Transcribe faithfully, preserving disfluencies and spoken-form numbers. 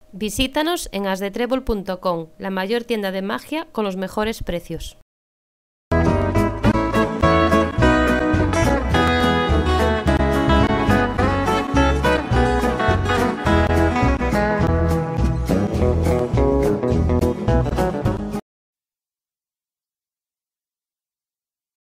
Visítanos en as de trébol punto com, la mayor tienda de magia con los mejores precios.